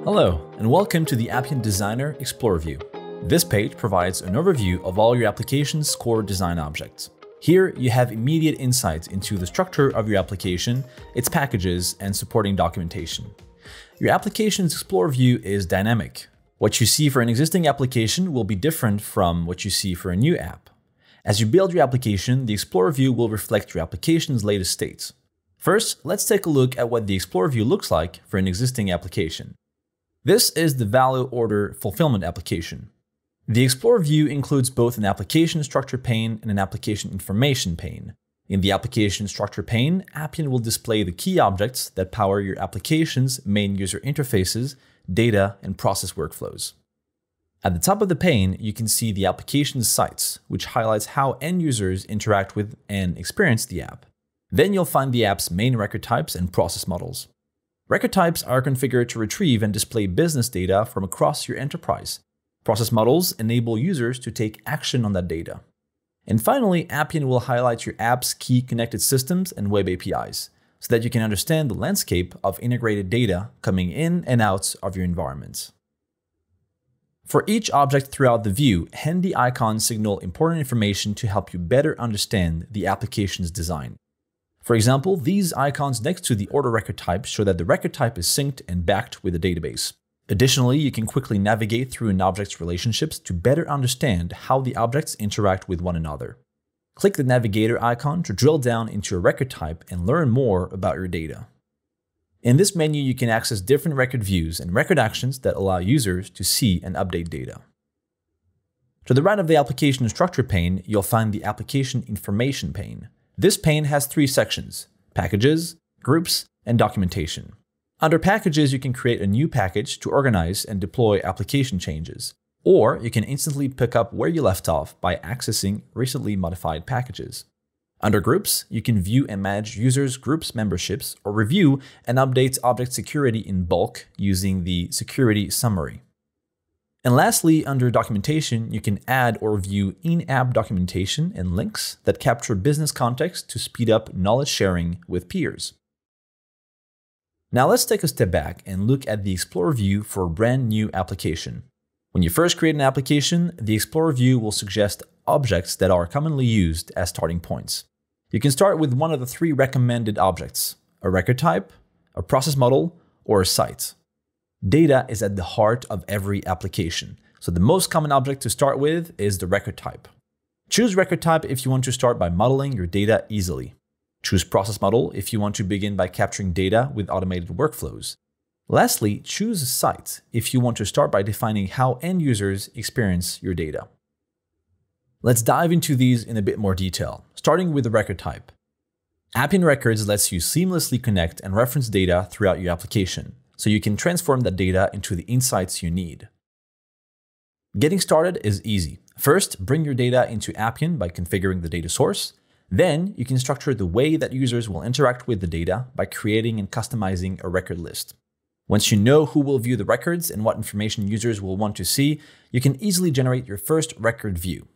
Hello, and welcome to the Appian Designer Explore View. This page provides an overview of all your application's core design objects. Here, you have immediate insights into the structure of your application, its packages, and supporting documentation. Your application's Explore View is dynamic. What you see for an existing application will be different from what you see for a new app. As you build your application, the Explore View will reflect your application's latest state. First, let's take a look at what the Explore View looks like for an existing application. This is the value order fulfillment application. The Explore View includes both an application structure pane and an application information pane. In the application structure pane, Appian will display the key objects that power your application's main user interfaces, data, and process workflows. At the top of the pane, you can see the application's sites, which highlights how end users interact with and experience the app. Then you'll find the app's main record types and process models. Record types are configured to retrieve and display business data from across your enterprise. Process models enable users to take action on that data. And finally, Appian will highlight your app's key connected systems and web APIs, so that you can understand the landscape of integrated data coming in and out of your environment. For each object throughout the view, handy icons signal important information to help you better understand the application's design. For example, these icons next to the order record type show that the record type is synced and backed with the database. Additionally, you can quickly navigate through an object's relationships to better understand how the objects interact with one another. Click the navigator icon to drill down into a record type and learn more about your data. In this menu, you can access different record views and record actions that allow users to see and update data. To the right of the application structure pane, you'll find the application information pane. This pane has three sections: packages, groups, and documentation. Under packages, you can create a new package to organize and deploy application changes, or you can instantly pick up where you left off by accessing recently modified packages. Under groups, you can view and manage users' groups memberships or review and update object security in bulk using the security summary. And lastly, under documentation, you can add or view in-app documentation and links that capture business context to speed up knowledge sharing with peers. Now let's take a step back and look at the Explore View for a brand new application. When you first create an application, the Explore View will suggest objects that are commonly used as starting points. You can start with one of the three recommended objects: a record type, a process model, or a site. Data is at the heart of every application, so the most common object to start with is the record type. Choose record type if you want to start by modeling your data easily. Choose process model if you want to begin by capturing data with automated workflows. Lastly, choose a site if you want to start by defining how end users experience your data. Let's dive into these in a bit more detail, starting with the record type. Appian Records lets you seamlessly connect and reference data throughout your application, so you can transform that data into the insights you need. Getting started is easy. First, bring your data into Appian by configuring the data source. Then, you can structure the way that users will interact with the data by creating and customizing a record list. Once you know who will view the records and what information users will want to see, you can easily generate your first record view.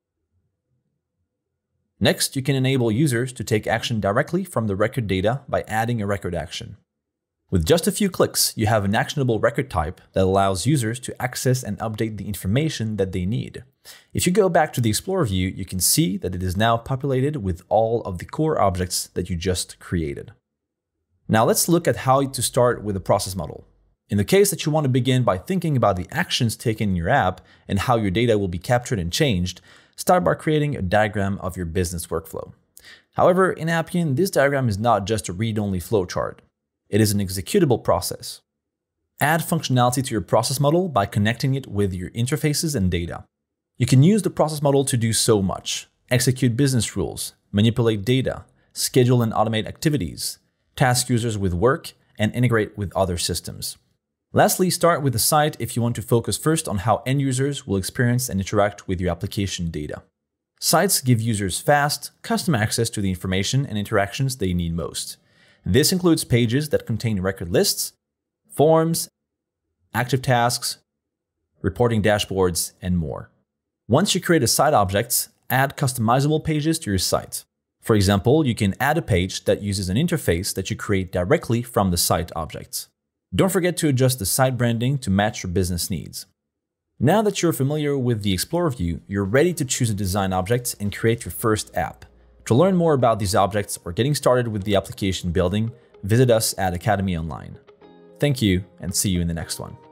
Next, you can enable users to take action directly from the record data by adding a record action. With just a few clicks, you have an actionable record type that allows users to access and update the information that they need. If you go back to the Explore View, you can see that it is now populated with all of the core objects that you just created. Now let's look at how to start with a process model. In the case that you want to begin by thinking about the actions taken in your app and how your data will be captured and changed, start by creating a diagram of your business workflow. However, in Appian, this diagram is not just a read-only flowchart. It is an executable process. Add functionality to your process model by connecting it with your interfaces and data. You can use the process model to do so much: execute business rules, manipulate data, schedule and automate activities, task users with work, and integrate with other systems. Lastly, start with the site if you want to focus first on how end users will experience and interact with your application data. Sites give users fast, custom access to the information and interactions they need most. This includes pages that contain record lists, forms, active tasks, reporting dashboards, and more. Once you create a site object, add customizable pages to your site. For example, you can add a page that uses an interface that you create directly from the site objects. Don't forget to adjust the site branding to match your business needs. Now that you're familiar with the Explorer view, you're ready to choose a design object and create your first app. To learn more about these objects or getting started with the application building, visit us at Academy Online. Thank you, and see you in the next one.